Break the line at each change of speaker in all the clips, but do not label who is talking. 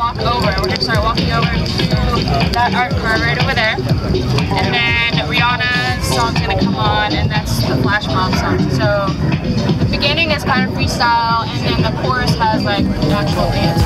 walk over. We're gonna start walking over to that art car right over there. And then Rihanna's song's gonna come on, and that's the flash mob song. So the beginning is kind of freestyle, and then the chorus has like actual dance.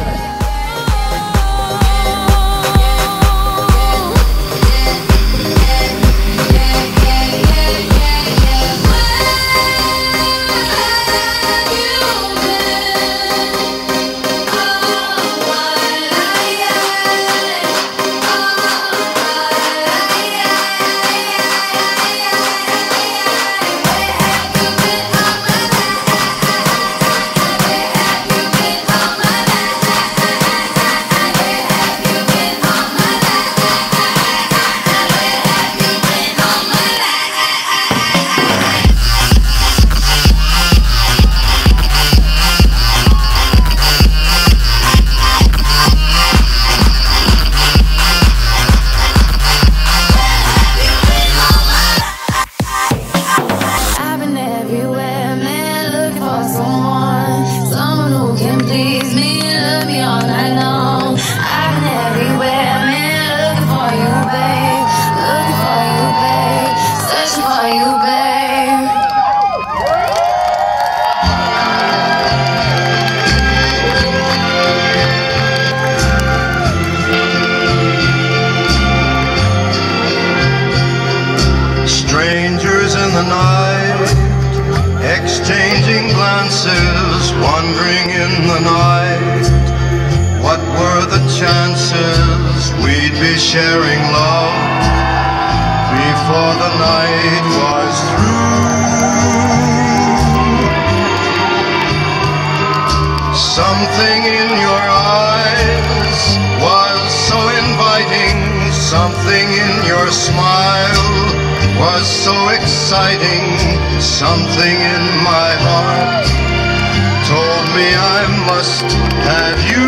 Exchanging glances, wandering in the night. What were the chances we'd be sharing love before the night was through? Something in your eyes was so inviting, something in your smile was so exciting, something in my heart told me I must have you.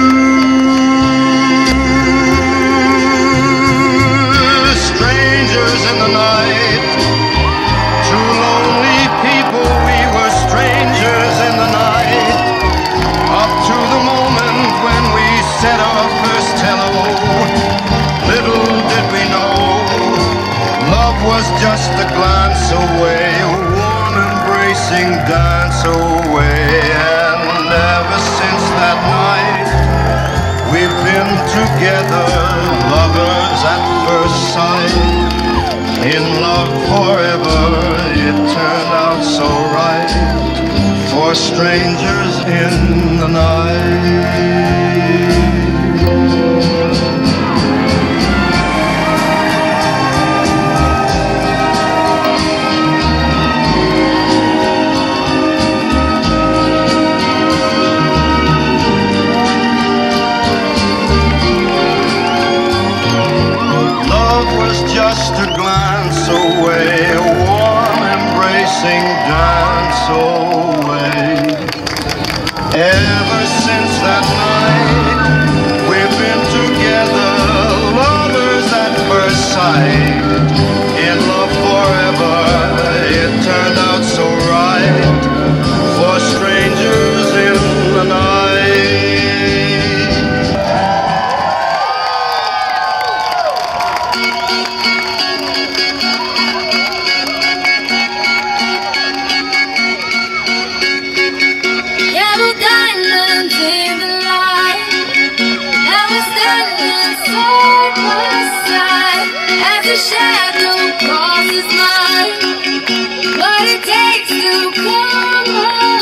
Strangers in the night, two lonely people, we were strangers in the night, up to the moment when we said our first hello. Little did we know, love was just a glance away, a warm embracing dance away. And ever since that night, we've been together, lovers at first sight, in love forever. It turned out so right, for strangers in the night. Just a glance away, a warm embracing dance away. Ever since that night, we've been together, lovers at first sight, in love forever. It turned out so right, for strangers in the night.
The shadow crosses mine, what it takes to come alive.